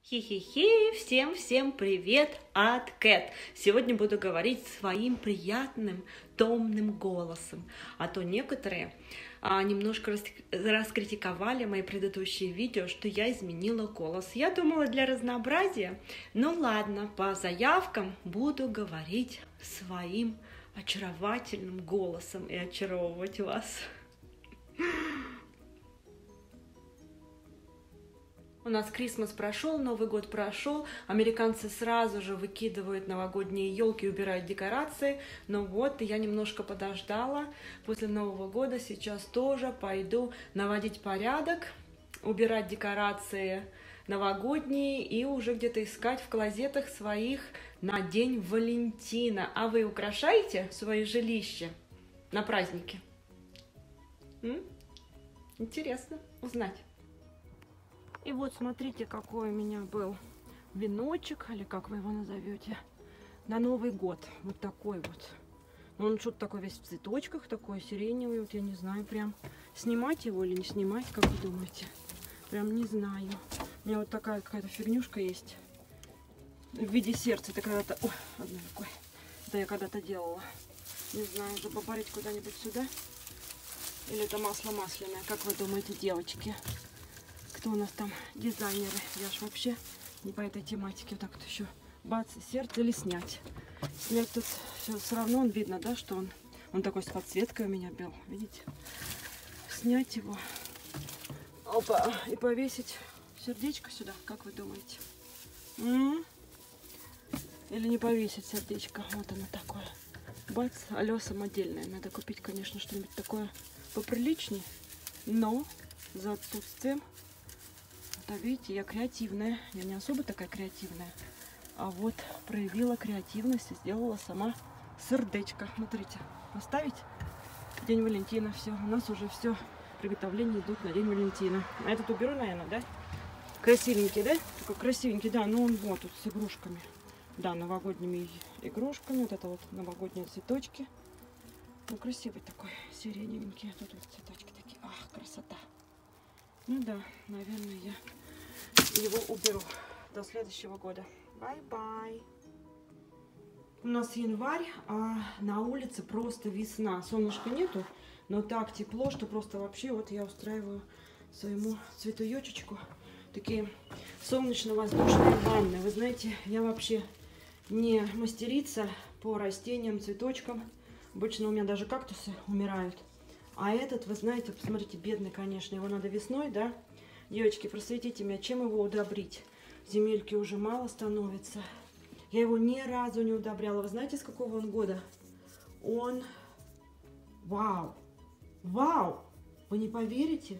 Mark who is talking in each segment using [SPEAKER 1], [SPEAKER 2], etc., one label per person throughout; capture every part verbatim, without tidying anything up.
[SPEAKER 1] Хи-хи-хи, всем-всем привет от Кэт. Сегодня буду говорить своим приятным, томным голосом. А то некоторые а, немножко рас... раскритиковали мои предыдущие видео, что я изменила голос. Я думала для разнообразия. Ну ладно, по заявкам буду говорить своим очаровательным голосом и очаровывать вас. У нас Крисмас прошел, Новый год прошел, американцы сразу же выкидывают новогодние елки, убирают декорации. Но вот я немножко подождала, после Нового года сейчас тоже пойду наводить порядок, убирать декорации новогодние и уже где-то искать в клозетах своих на День Валентина. А вы украшаете свое жилище на праздники? М? Интересно узнать. И вот смотрите, какой у меня был веночек, или как вы его назовете, на Новый год. Вот такой вот. Он что-то такой весь в цветочках, такой сиреневый. Вот я не знаю, прям снимать его или не снимать, как вы думаете? Прям не знаю. У меня вот такая какая-то фигнюшка есть в виде сердца. Это когда-то... Ой, одной рукой. Это я когда-то делала. Не знаю, запопарить куда-нибудь сюда. Или это масло масляное, как вы думаете, девочки? Кто у нас там дизайнеры? Я ж вообще не по этой тематике. Вот так вот еще бац, сердце или снять. Снять тут все, все равно он видно, да, что он, он такой с подсветкой у меня был. Видите? Снять его. Опа. И повесить сердечко сюда, как вы думаете? М-м? Или не повесить сердечко? Вот оно такое. Бац, алло, самодельное. Надо купить, конечно, что-нибудь такое поприличнее. Но за отсутствием. Да, видите, я креативная. Я не особо такая креативная. А вот проявила креативность и сделала сама сердечко. Смотрите, поставить День Валентина. Все, у нас уже все приготовления идут на День Валентина. А этот уберу, наверное, да? Красивенький, да? Такой красивенький, да. Ну он вот тут с игрушками. Да, новогодними игрушками. Вот это вот новогодние цветочки. Ну, красивый такой, сиреневенький. Тут вот цветочки такие. Ах, красота. Ну да, наверное, я его уберу до следующего года. Бай-бай. У нас январь, а на улице просто весна. Солнышка нету, но так тепло, что просто вообще вот я устраиваю своему цветоечечку такие солнечно-воздушные ванны. Вы знаете, я вообще не мастерица по растениям, цветочкам. Обычно у меня даже кактусы умирают. А этот, вы знаете, посмотрите, бедный, конечно, его надо весной, да? Девочки, просветите меня, чем его удобрить? Земельки уже мало становится. Я его ни разу не удобряла. Вы знаете, с какого он года? Он... Вау! Вау! Вы не поверите?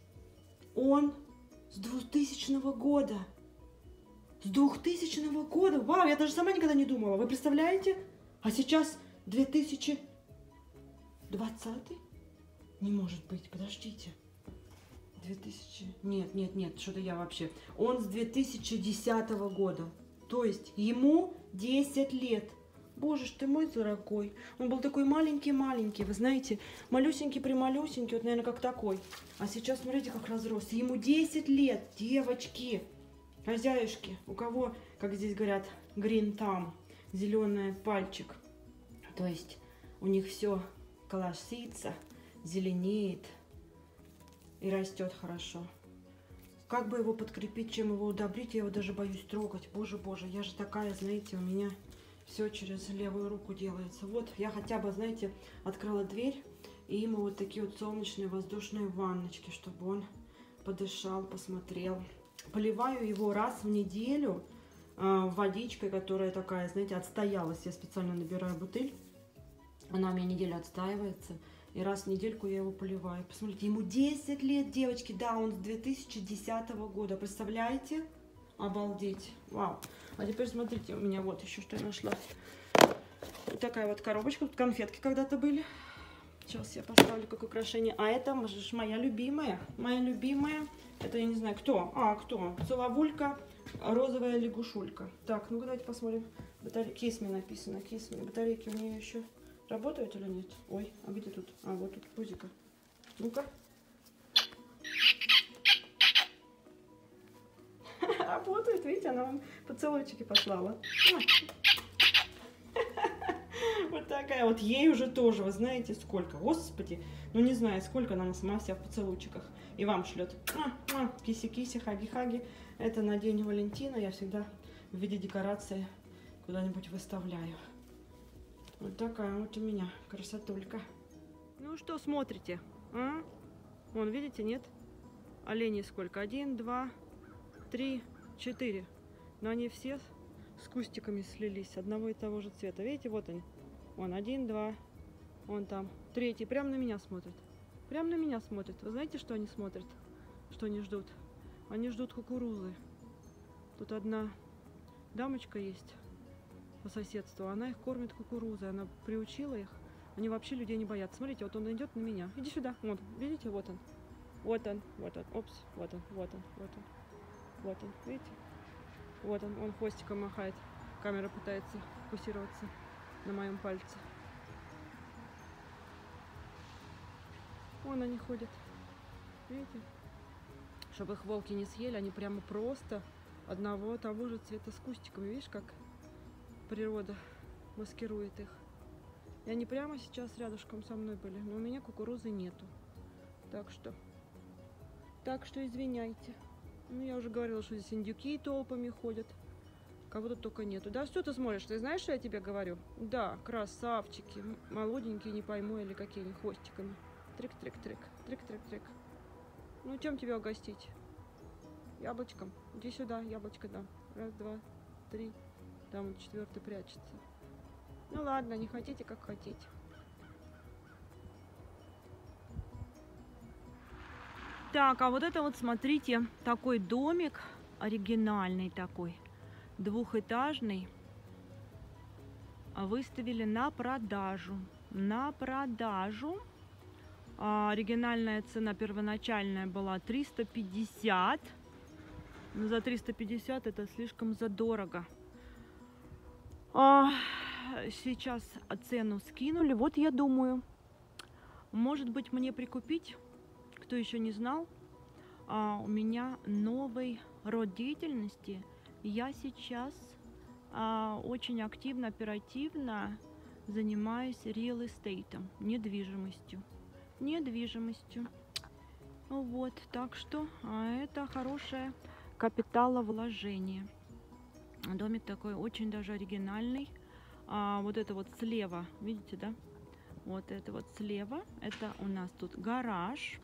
[SPEAKER 1] Он с двухтысячного года. С двухтысячного года! Вау! Я даже сама никогда не думала. Вы представляете? А сейчас две тысячи двадцатый? Не может быть, подождите. две тысячи... Нет, нет, нет, что-то я вообще... Он с две тысячи десятого года. То есть ему десять лет. Боже ж ты мой дорогой. Он был такой маленький-маленький, вы знаете, малюсенький-прималюсенький, вот, наверное, как такой. А сейчас, смотрите, как разросся. Ему десять лет, девочки, хозяюшки. У кого, как здесь говорят, green thumb, зеленый пальчик. То есть у них все колосится, зеленеет и растет хорошо. Как бы его подкрепить, чем его удобрить, я его даже боюсь трогать. Боже, боже, я же такая, знаете, у меня все через левую руку делается. Вот я хотя бы, знаете, открыла дверь, и ему вот такие вот солнечные воздушные ванночки, чтобы он подышал, посмотрел. Поливаю его раз в неделю э, водичкой, которая такая, знаете, отстоялась. Я специально набираю бутыль, она у меня неделю отстаивается. И раз в недельку я его поливаю. Посмотрите, ему десять лет, девочки. Да, он с две тысячи десятого года. Представляете? Обалдеть. Вау. А теперь смотрите, у меня вот еще что я нашла. Вот такая вот коробочка. Тут конфетки когда-то были. Сейчас я поставлю как украшение. А это моя любимая. Моя любимая. Это я не знаю кто. А, кто? Целовулька, розовая лягушулька. Так, ну-ка давайте посмотрим. Батаре... Кисми написано. Кисми. Батарейки у нее еще... Работают или нет? Ой, а где тут? А, вот тут пузика. Ну-ка. работает. Видите, она вам поцелуйчики послала. Вот такая вот. Ей уже тоже, вы знаете, сколько. Господи, ну не знаю, сколько она сама себя в поцелуйчиках. И вам шлет. Киси-киси, хаги-хаги. Это на день Валентина. Я всегда в виде декорации куда-нибудь выставляю. Вот такая вот у меня красотулька. Ну что смотрите? А? Вон, видите, нет? Оленей сколько? Один, два, три, четыре. Но они все с кустиками слились, одного и того же цвета. Видите, вот они. Вон, один, два, вон там. Третий. Прямо на меня смотрит. Прямо на меня смотрит. Вы знаете, что они смотрят? Что они ждут? Они ждут кукурузы. Тут одна дамочка есть по соседству. Она их кормит кукурузой. Она приучила их. Они вообще людей не боятся. Смотрите, вот он идет на меня. Иди сюда. Вот, видите, вот он. Вот он, вот он. Опс, вот он, вот он, вот он. Вот он, видите? Вот он, он хвостиком махает. Камера пытается фокусироваться на моем пальце. Вон они ходят. Видите? Чтобы их волки не съели, они прямо просто одного того же цвета с кустиками. Видишь, как природа маскирует их. И они прямо сейчас рядышком со мной были. Но у меня кукурузы нету. Так что... Так что извиняйте. Ну, я уже говорила, что здесь индюки толпами ходят. Кого-то только нету. Да, что ты смотришь? Ты знаешь, что я тебе говорю? Да, красавчики. Молоденькие, не пойму, или какие они хвостиками. Трик-трик-трик. Трик-трик-трик. Ну, чем тебя угостить? Яблочком. Иди сюда, яблочко дам. Раз, два, три. Там вот четвертый прячется. Ну ладно, не хотите, как хотите. Так, а вот это вот, смотрите, такой домик оригинальный такой, двухэтажный, выставили на продажу. На продажу. А, оригинальная цена первоначальная была триста пятьдесят. Но за триста пятьдесят это слишком задорого. А, сейчас цену скинули. Вот я думаю, может быть, мне прикупить. Кто еще не знал, а, у меня новый род деятельности. Я сейчас а, очень активно, оперативно занимаюсь real estate, недвижимостью. Недвижимостью. Вот, так что а, это хорошее капиталовложение. Домик такой очень даже оригинальный. А, вот это вот слева, видите, да? Вот это вот слева, это у нас тут гараж.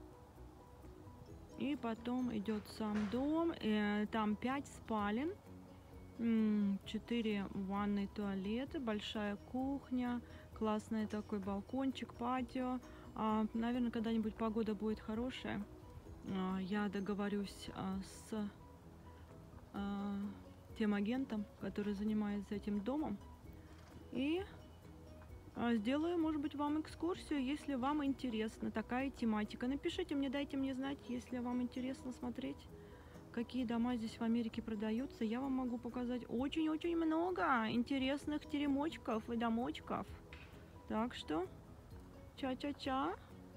[SPEAKER 1] И потом идет сам дом. Э, там пять спален, четыре ванной, туалеты, большая кухня, классный такой балкончик, патио. А, наверное, когда-нибудь погода будет хорошая. А, я договорюсь а, с а, тем агентом, который занимается этим домом. И сделаю, может быть, вам экскурсию, если вам интересна такая тематика. Напишите мне, дайте мне знать, если вам интересно смотреть, какие дома здесь в Америке продаются. Я вам могу показать очень-очень много интересных теремочков и домочков. Так что, ча-ча-ча.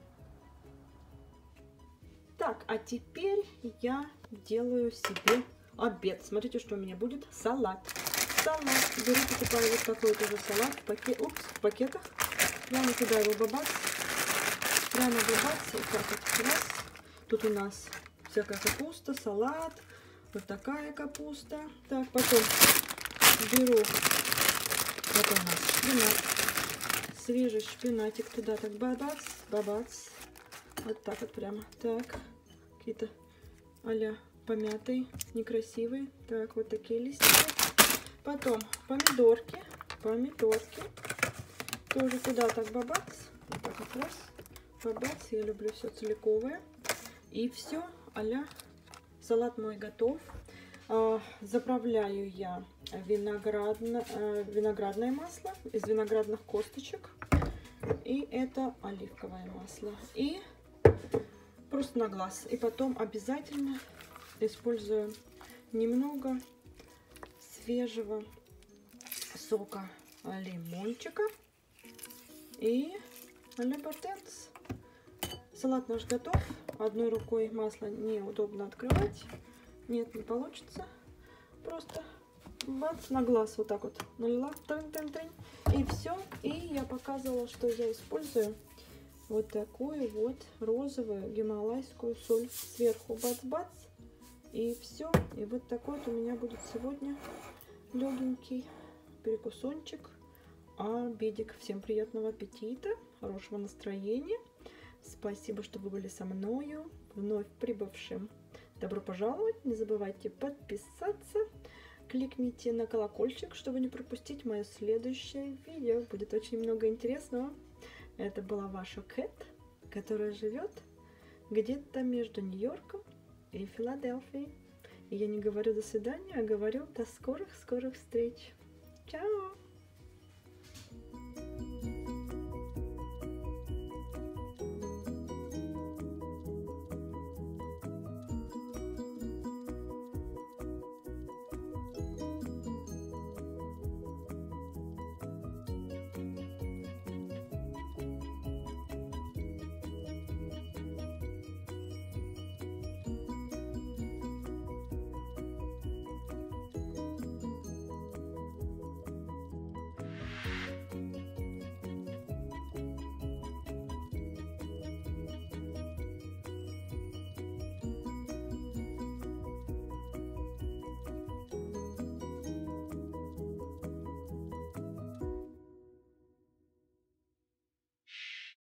[SPEAKER 1] Так, а теперь я делаю себе обед. Смотрите, что у меня будет. Салат. Салат. Беру, покупаю вот такой тоже салат в, пакет, упс, в пакетах. Прямо туда его бабац. Прямо бабац. Вот так вот раз. Тут у нас всякая капуста, салат. Вот такая капуста. Так, потом беру. Вот у нас шпинат. Свежий шпинатик туда так бабац, бабац. Вот так вот прямо. Так. Какие-то а-ля помятые, некрасивые. Так, вот такие листики. Потом помидорки, помидорки, тоже туда так бабац, вот так вот раз, бабац, я люблю все целиковое. И все, а-ля салат мой готов. А, заправляю я виноградно, а, виноградное масло из виноградных косточек. И это оливковое масло. И просто на глаз. И потом обязательно использую немного свежего сока лимончика и а-ля батенс. Салат наш готов. Одной рукой масло неудобно открывать. Нет, не получится. Просто бац, на глаз вот так вот налила. Трын -трын -трын, и все. И я показывала, что я использую вот такую вот розовую гималайскую соль сверху. Бац-бац. И все. И вот такой вот у меня будет сегодня легенький перекусончик, обедик. Всем приятного аппетита, хорошего настроения. Спасибо, что вы были со мною, вновь прибывшим. Добро пожаловать. Не забывайте подписаться. Кликните на колокольчик, чтобы не пропустить мое следующее видео. Будет очень много интересного. Это была ваша Кэт, которая живет где-то между Нью-Йорком и Филадельфией. И я не говорю до свидания, а говорю до скорых-скорых встреч. Чао!